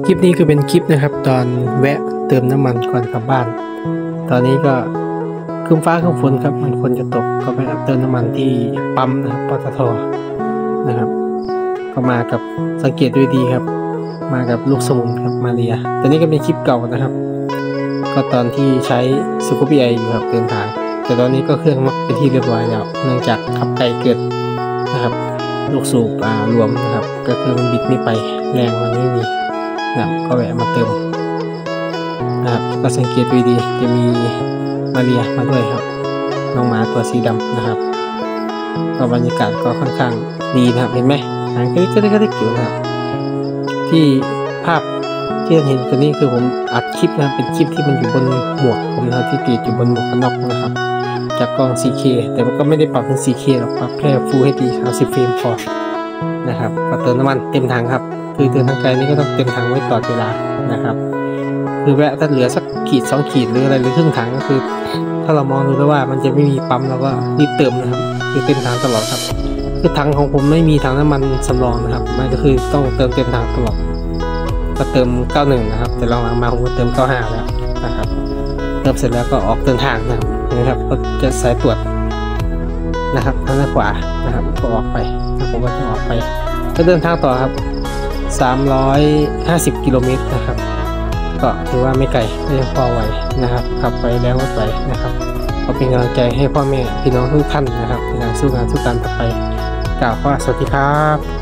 ลิปนี้คือเป็นคลิปนะครับตอนแวะเติมน้ำมันก่อนกลับบ้านตอนนี้ก็ครึ้มฟ้าครึ้มฝนครับมันฝนจะตกก็ไปเติมน้ำมันที่ปั๊มนะครับปตท.นะครับก็มากับสังเกตด้วยดีครับมากับลูกสมุนครับมาเรียตอนนี้ก็เป็นคลิปเก่านะครับก็ตอนที่ใช้ซูเปอร์ BI อยู่ครับเดินทางแต่ตอนนี้ก็เครื่องมักเป็นที่เรียบร้อยแล้วเนื่องจากขับไกลเกิดนะครับลูกสูบรวมนะครับก็คือมันบิดไม่ไปแรงมันไม่มีนะครับก็แวะมาเติมนะครับก็สังเกตดีๆจะมีมาเรียมาด้วยครับน้องหมาตัวสีดำนะครับก็บรรยากาศก็ค่อนข้างดีนะครับเห็นไหมหางก็ได้เกี่ยวนะครับที่ภาพที่เห็นตัวนี้คือผมอัดคลิปนะครับเป็นคลิปที่มันอยู่บนหมวกผมนะครับที่ติดอยู่บนหมวกกันน็อกนะครับจากกล้อง 4K แต่ก็ไม่ได้ปรับเป็น 4K หรอกปรับแค่ Full HD 30 เฟรมพอนะครับก็เติมน้ำมันเต็มถังครับคือเดินทางไกลนี่ก็ต้องเต็มถังไว้ตลอดเวลานะครับคือแวะถ้าเหลือสักขีด2ขีดหรืออะไรหรือครึ่งถังก็คือถ้าเรามองดูแล้วว่ามันจะไม่มีปั๊มเราก็รีบเติมนะครับคือเต็มถังตลอดครับคือถังของผมไม่มีถังน้ำมันสำรองนะครับมันก็คือต้องเติมเต็มถังตลอดก็เติม91นะครับแต่หลังๆมาผมก็เติม95แล้วนะครับเติมเสร็จแล้วก็ออกเดินทางนะครับก็จะสายตรวจนะครับทางด้านขวานะครับก็ออกไปผมก็จะออกไปก็เดินทางต่อครับ350 กิโลเมตรนะครับก็ถือว่าไม่ไกลก็ยังพอไหวนะครับขับไปแล้วก็ไปนะครับก็เป็นกำลังใจให้พ่อแม่พี่น้องทุกท่านนะครับในการสู้งานสู้การต่อไปกล่าวว่าสวัสดีครับ